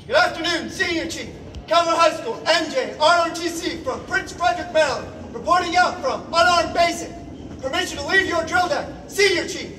Good afternoon, Senior Chief. Calvert High School, MJ, ROTC from Prince Frederick, Maryland, reporting out from unarmed basic. Permission to leave your drill deck, Senior Chief.